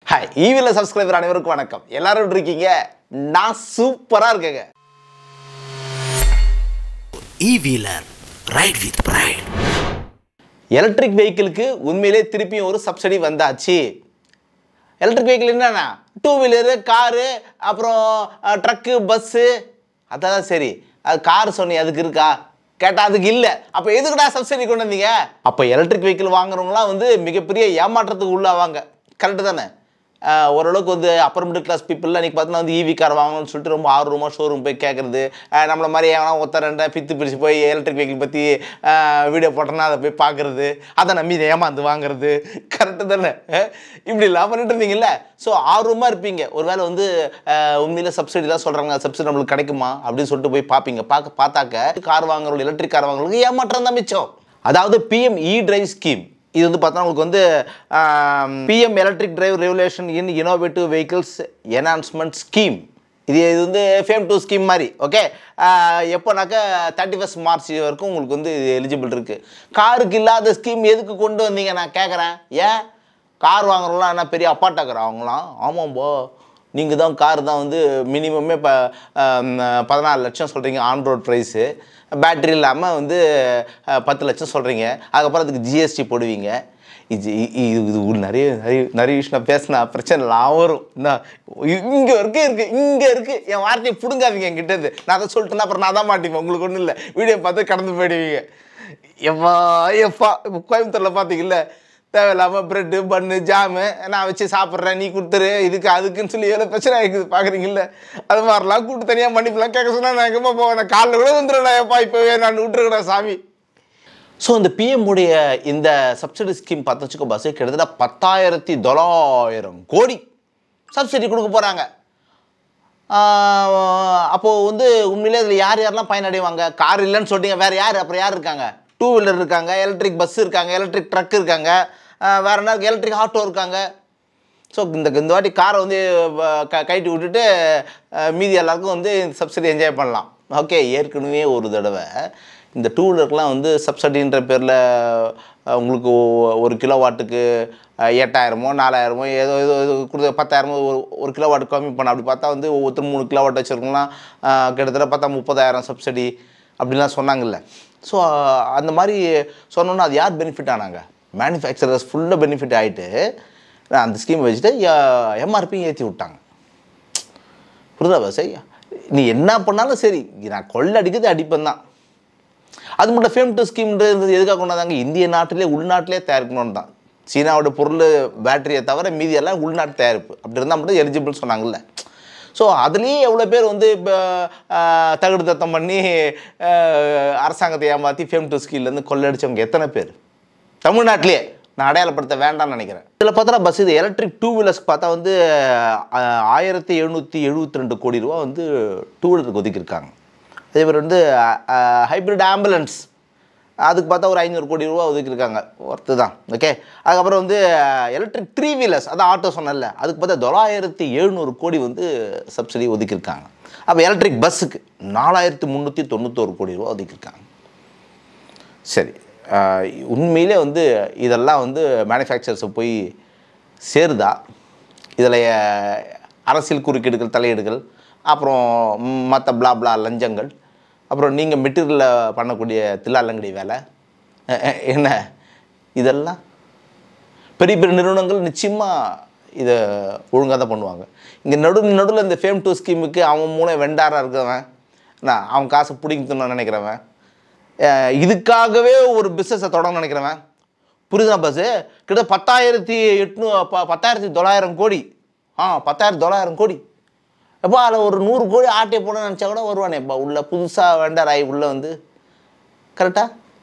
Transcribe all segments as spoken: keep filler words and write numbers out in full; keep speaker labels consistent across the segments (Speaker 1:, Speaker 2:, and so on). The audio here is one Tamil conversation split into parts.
Speaker 1: Hi, ஈவில சப்ஸ்கிரைபர் அனைவருக்கும் வணக்கம். எல்லாரும் எப்படி இருக்கீங்க? நான் சூப்பரா இருக்கேங்க.
Speaker 2: ஈவிலர் ரைட் வித் பிரைட்.
Speaker 1: எலக்ட்ரிக் வெஹிக்கிளுக்கு உண்மையிலே திருப்பி ஒரு சப்சிடி வந்தாச்சு. எலக்ட்ரிக் வெஹிக்கிள் என்னன்னா டூ வீலரு, காரு, அப்புறம் ட்ரக்கு, பஸ்ஸு. அதான் சரி. அது கார் சொன்னி அதுக்கு இருக்கா? கேட்டா அதுக்கு இல்லை. அப்போ எதுக்குடா சப்சிடி கொண்டு வந்தீங்க? அப்போ எலக்ட்ரிக் வெஹிக்கிள் வாங்குறவங்களாம் வந்து மிகப்பெரிய ஏமாற்றத்துக்கு உள்ளாவாங்க. கரெக்டு தானே? ஓரளவுக்கு வந்து அப்பர் மிடில் கிளாஸ் பீப்புளெலாம் இன்றைக்கி பார்த்தீங்கன்னா வந்து ஈவி கார் வாங்கணும்னு சொல்லிட்டு ரொம்ப ஆர்வமாக ஷோரூம் போய் கேட்குறது, நம்மளை மாதிரி ஏன்னா ஒருத்தர் ரெண்டா பித்து பிரித்து போய் எலக்ட்ரிக் வெஹிக்கிள் பற்றி வீடியோ போட்டோன்னா அதை போய் பார்க்குறது, அதை நம்பி இதை ஏமாந்து வாங்குறது. கரெக்டு தானே? இப்படிலாம் பண்ணிட்டு இருந்தீங்கல்ல. ஸோ ஆர்வமாக இருப்பீங்க. ஒரு வேளை வந்து உண்மையில் சப்சிடிலாம் சொல்கிறாங்க, சப்சிடி நம்மளுக்கு கிடைக்குமா அப்படின்னு சொல்லிட்டு போய் பார்ப்பீங்க. பார்க்க பார்த்தாக்க கார் வாங்குறவங்க, எலக்ட்ரிக் கார் வாங்குறவங்களுக்கு ஏமாற்றம் தான் மிச்சம். அதாவது பிஎம் இ டிரைவ் ஸ்கீம். இது வந்து பார்த்தா உங்களுக்கு வந்து PM electric drive regulation in innovative vehicles enhancement scheme. இது இது வந்து ஃபேம் டூ ஸ்கீம் மாதிரி. ஓகே, எப்போனாக்கா தேர்ட்டி ஃபஸ்ட் மார்ச் வரைக்கும் உங்களுக்கு வந்து இது எலிஜிபிள் இருக்குது. காருக்கு இல்லாத ஸ்கீம் எதுக்கு கொண்டு வந்தீங்க நான் கேட்குறேன். ஏன் கார் வாங்குறவங்களாம் என்ன பெரிய அப்பாட்டாக்குறா அவங்களாம்? ஆமாம்போ, நீங்கள் தான் கார் தான் வந்து மினிமமே இப்போ பதினாலு லட்சம் சொல்கிறீங்க ஆன் ரோட் ப்ரைஸு, பேட்ரி இல்லாமல் வந்து பத்து லட்சம் சொல்கிறீங்க, அதுக்கப்புறம் அதுக்கு ஜிஎஸ்டி போடுவீங்க. இது இது இது நிறைய நிறைய நிறைய விஷயம் பேசினா பிரச்சனைலாம் வரும். நான் இங்கே வரைக்கும் இருக்குது, இங்கே இருக்குது. என் வார்த்தையை பிடுங்காதீங்க என்கிட்டது. நான் அதை சொல்லிட்டேன்னா அப்புறம் நான் தான் மாட்டிப்பேன். உங்களுக்கு ஒன்றும் இல்லை, வீடியோ பார்த்து கடந்து போயிடுவீங்க. எப்பா எப்பா இப்போ கோயம்புத்தூரில் பார்த்தீங்கல்ல, தேவையில்லாமல் ப்ரெட்டு, பன்னு, ஜாமு நான் வச்சு சாப்பிட்றேன், நீ கொடுத்துரு இதுக்கு அதுக்குன்னு சொல்லி எவ்வளோ பிரச்சனை ஆகிக்குது பார்க்குறீங்கள. அது மாதிரிலாம் கூப்பிட்டு தனியாக மன்னிப்புலாம் கேட்க சொன்னால் நான் எங்கேம்மா போவேன்? நான் காலைல கூட வந்துடுறேன் எப்பா, இப்போவே நான் விட்டுருக்கேன் சாமி. ஸோ இந்த பிஎம் உடைய இந்த சப்சிடி ஸ்கீம் பார்த்து வச்சுக்கோ பஸ், கிட்டத்தட்ட பத்தாயிரத்தி தொள்ளாயிரம் கோடி சப்சிடி கொடுக்க போகிறாங்க. அப்போது வந்து உண்மையிலே இதில் யார் யாரெல்லாம் பயனடைவாங்க? கார் இல்லைன்னு சொல்லிட்டீங்க, வேறு யார்? அப்புறம் யார் இருக்காங்க? டூ வீலர் இருக்காங்க, எலக்ட்ரிக் பஸ் இருக்காங்க, எலக்ட்ரிக் ட்ரக் இருக்காங்க, வேறு என்ன இருக்குது, எலக்ட்ரிக் ஆட்டோ இருக்காங்க. ஸோ இந்த இந்த வாட்டி காரை வந்து க கைட்டி விட்டுட்டு மீதி எல்லாருக்கும் வந்து இந்த சப்சிடி என்ஜாய் பண்ணலாம். ஓகே, ஏற்கனவே ஒரு தடவை இந்த டூ வீலருக்குலாம் வந்து சப்சிடின்ற பேரில் உங்களுக்கு ஒரு கிலோ வாட்டுக்கு எட்டாயிரமோ நாலாயிரமோ ஏதோ ஏதோ இது கொடுத்த பத்தாயிரமோ ஒரு ஒரு கிலோ வாட்டு கம்மி பண்ண. அப்படி பார்த்தா வந்து ஒவ்வொருத்தரும் மூணு கிலோ வாட் வச்சுருக்கலாம், கிட்டத்தட்ட பார்த்தா முப்பதாயிரம் சப்சிடி அப்படின்லாம் சொன்னாங்கல்ல. ஸோ அந்த மாதிரி சொன்னோன்னா அது யார் பெனிஃபிட் ஆனாங்க? மேனுஃபேக்சரர்ஸ் ஃபுல்லாக பெனிஃபிட் ஆகிட்டு அந்த ஸ்கீம் வச்சுட்டு எம்ஆர்பி ஏற்றி விட்டாங்க. புரியுதா பஸ்? நீ என்ன பண்ணாலும் சரி, நான் கொள்ளை அடிக்கிறது அடிப்பேன் தான். அது மட்டும் ஃபேம் டூ ஸ்கீம்ன்றது எதுக்காக கொண்டாந்தாங்க? இந்திய நாட்டிலே உள்நாட்டிலே தயாரிக்கணும்னு தான். சீனாவோட பொருள் பேட்டரியை தவிர மீதியெல்லாம் உள்நாட்டு தயாரிப்பு அப்படி இருந்தால் மட்டும் எலிஜிபிள் சொன்னாங்கல்ல. ஸோ அதுலேயே எவ்வளோ பேர் வந்து இப்போ தகுடு தத்தம் பண்ணி அரசாங்கத்தை ஏமாற்றி ஃபேம் டூ ஸ்கீம்லேருந்து கொள்ளடிச்சவங்க எத்தனை பேர் தமிழ்நாட்டிலே நான் அடையாளப்படுத்த வேண்டாம்னு நினைக்கிறேன். இதில் பார்த்தா பஸ் இது எலக்ட்ரிக் டூ வீலர்ஸ்க்கு பார்த்தா வந்து ஆயிரத்தி எழுநூற்றி எழுபத்தி ரெண்டு கோடி ரூபா வந்து டூ வீலருக்கு ஒதுக்கியிருக்காங்க. அதே மாதிரி வந்து ஹைப்ரிட் ஆம்புலன்ஸ் அதுக்கு பார்த்தா ஒரு ஐநூறு கோடி ரூபா ஒதுக்கியிருக்காங்க, ஒர்த்து தான். ஓகே, அதுக்கப்புறம் வந்து எலக்ட்ரிக் த்ரீ வீலர்ஸ் அதான் ஆட்டோ சொன்னல, அதுக்கு பார்த்தா தொள்ளாயிரத்தி எழுநூறு கோடி வந்து சப்சிடி ஒதுக்கியிருக்காங்க. அப்போ எலக்ட்ரிக் பஸ்ஸுக்கு நாலாயிரத்தி முந்நூற்றி தொண்ணூத்தோரு கோடி ரூபா ஒதுக்கியிருக்காங்க. சரி, உண்மையிலே வந்து இதெல்லாம் வந்து மேனுஃபேக்சரர்ஸை போய் சேருதா? இதில் அரசியல் குறுக்கீடுகள், தலையீடுகள், அப்புறம் மற்ற பிளா பிளா லஞ்சங்கள், அப்புறம் நீங்கள் மெட்டீரியலில் பண்ணக்கூடிய தில்லாலங்கடி வேலை என்ன, இதெல்லாம் பெரிய பெரிய நிறுவனங்கள் நிச்சயமாக இதை ஒழுங்காக தான் பண்ணுவாங்க. இங்கே நடு நடுவில் இந்த ஃபேம் டூ ஸ்கீமுக்கு அவன் மூளை வெண்டாராக இருக்கிறவன், நான் அவன் காசை பிடிக்கணும்னு நினைக்கிறவன், இதுக்காகவே ஒரு பிஸ்னஸை தொடங்க நினைக்கிறவன். புரியுதா பஸ்ஸு? கிட்ட பத்தாயிரத்தி எட்நூ ப பத்தாயிரத்தி தொள்ளாயிரம் கோடி ஆ பத்தாயிரத்தி தொள்ளாயிரம் கோடி எப்போ அதில் ஒரு நூறு கோடி ஆட்டே போட நினச்சா கூட வருவானே இப்போ உள்ள புதுசாக வெண்டர் ஆகி உள்ளே வந்து. கரெக்டாக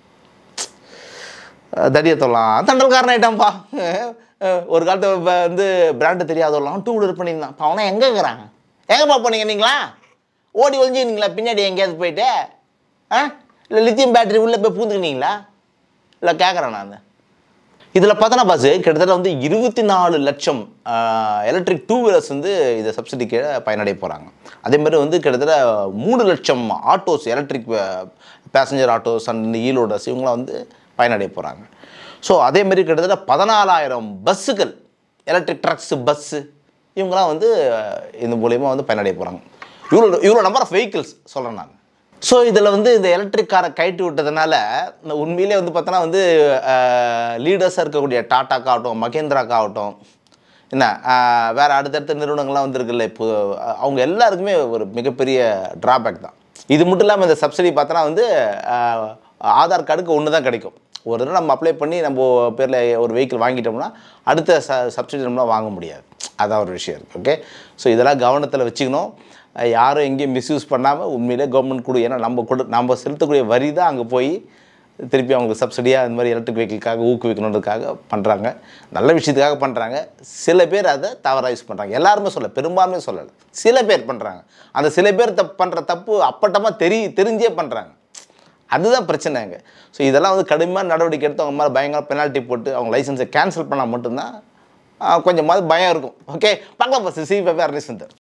Speaker 1: தடியத்தொல்லாம் தண்டல்காரன் ஆகிட்டான்ப்பா. ஒரு காலத்தை வந்து பிராண்டு தெரியாதவெல்லாம் டூ வீலர் பண்ணியிருந்தான். இப்போ அவனா எங்கே இருக்கிறாங்க? எங்கேப்பா போனீங்க நீங்களா? ஓடி ஒழிஞ்சிக்கிங்களா பின்னாடி எங்கேயாவது போயிட்டு? ஆ இல்லை லித்தியம் பேட்டரி உள்ளே போய் பூந்துக்கினீங்களா? இல்லை கேட்குறேன் நான். இதில் பார்த்தோன்னா பஸ் கிட்டத்தட்ட வந்து இருபத்தி நாலு லட்சம் எலக்ட்ரிக் டூ வீலர்ஸ் வந்து இதை சப்சிடி கீழே பயனடைய போகிறாங்க. அதேமாதிரி வந்து கிட்டத்தட்ட மூணு லட்சம் autos, electric passenger autos and e loaders இவங்களாம் வந்து பயனடைய போகிறாங்க. ஸோ அதேமாரி கிட்டத்தட்ட பதினாலாயிரம் பஸ்ஸுகள் எலக்ட்ரிக் ட்ரக்ஸு பஸ்ஸு இவங்களாம் வந்து இந்த மூலியமாக வந்து பயனடைய போகிறாங்க. இவ்வளோ இவ்வளோ நம்பர் ஆஃப் வெஹிக்கிள்ஸ் சொல்கிறேன் நான். ஸோ இதில் வந்து இந்த எலக்ட்ரிக் காரை கைட்டு விட்டதுனால இந்த உண்மையிலே வந்து பார்த்தோன்னா வந்து லீடர்ஸாக இருக்கக்கூடிய டாட்டாக்காகட்டும் மகேந்திராக்காகட்டும் என்ன வேறு அடுத்தடுத்த நிறுவனங்கள்லாம் வந்துருக்குல்ல இப்போ அவங்க எல்லாருக்குமே ஒரு மிகப்பெரிய ட்ராபேக் தான். இது மட்டும் இல்லாமல் இந்த சப்சிடி பார்த்தோன்னா வந்து ஆதார் கார்டுக்கு ஒன்று தான் கிடைக்கும். ஒரு தடவை நம்ம அப்ளை பண்ணி நம்ம பேரில் ஒரு வெஹிக்கிள் வாங்கிட்டோம்னா அடுத்த ச சப்சிடி நம்மளால் வாங்க முடியாது. அதான் ஒரு விஷயம் இருக்குது. ஓகே, ஸோ இதெல்லாம் கவனத்தில் வச்சுக்கணும். யாரும் எங்கேயும் மிஸ்யூஸ் பண்ணாமல் உண்மையிலே கவர்மெண்ட் கொடு. ஏன்னா நம்ம கொடு நம்ம செலுத்தக்கூடிய வரி தான் அங்கே போய் திருப்பி அவங்களுக்கு சப்சிடியாக இந்த மாதிரி எலக்ட்ரிக் வெஹிக்கிளுக்காக ஊக்குவிக்கணுன்றதுக்காக பண்ணுறாங்க. நல்ல விஷயத்துக்காக பண்ணுறாங்க. சில பேர் அதை தவறாக யூஸ் பண்ணுறாங்க. எல்லாருமே சொல்ல, பெரும்பான்மையே சொல்லலை, சில பேர் பண்ணுறாங்க. அந்த சில பேர் தப்பு பண்ணுற தப்பு அப்பட்டமாக தெரி தெரிஞ்சே பண்ணுறாங்க. அதுதான் பிரச்சனைங்க. ஸோ இதெல்லாம் வந்து கடுமையான நடவடிக்கை எடுத்து அவங்க மேலே பயங்கர பெனால்ட்டி போட்டு அவங்க லைசன்ஸை கேன்சல் பண்ணால் மட்டும்தான் கொஞ்சமாவது பயம் இருக்கும். ஓகே, பார்க்கலாம் பஸ் சி பேப்பர் அர்னிஸ் வந்து